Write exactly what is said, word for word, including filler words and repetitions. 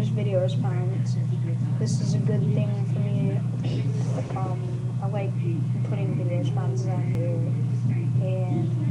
there's video response. This is a good thing for me. Um, I like putting video responses on here, and